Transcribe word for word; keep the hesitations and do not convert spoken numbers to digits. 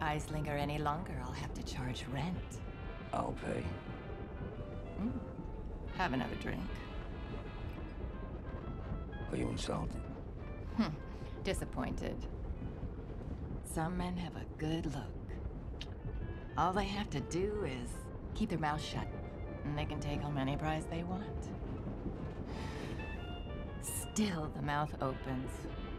eyes linger any longer, I'll have to charge rent. I'll pay. Mm. Have another drink. Are you insulted? Hmm. Disappointed. Some men have a good look. All they have to do is keep their mouth shut, and they can take home any prize they want. Still, the mouth opens